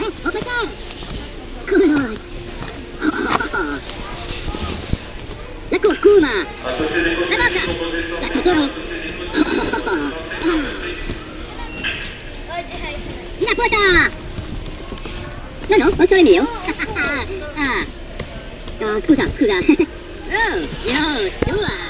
open time. Come on. Ecco Kuma. Rebasa. Ecco Toro. La quota. No, non so il mio. Scusa. Oh, io, Stuart.